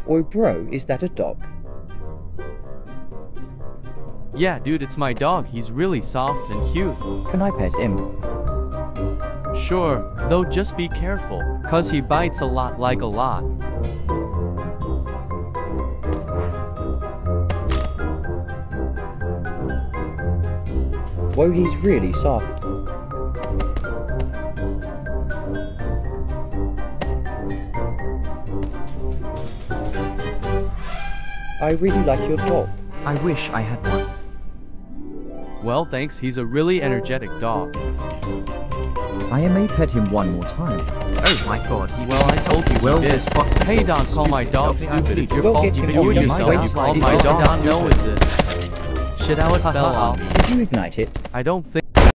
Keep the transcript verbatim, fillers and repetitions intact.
Oi bro, is that a dog? Yeah dude, it's my dog, he's really soft and cute. Can I pet him? Sure, though just be careful, cause he bites a lot like a lot. Whoa, he's really soft. I really like your dog. I wish I had one. Well thanks, he's a really energetic dog. I may pet him one more time. Oh my god, he Well, I told you well, he did. this fuck. Hey don't call my dog stupid, it's your Go fault get you him do it off yourself. my You dog. called Is my it dog dog stupid, is it? Shit, how it fell on me. Did you ignite it? I don't think